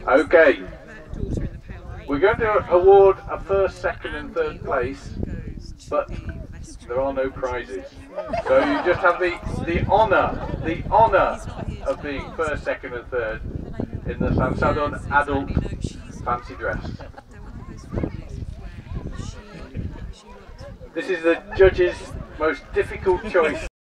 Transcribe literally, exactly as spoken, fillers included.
Okay, we're going to award a first, second and third place, but there are no prizes. So you just have the, the honour, the honour of being first, second and third in the Llansadon adult fancy dress. This is the judge's most difficult choice.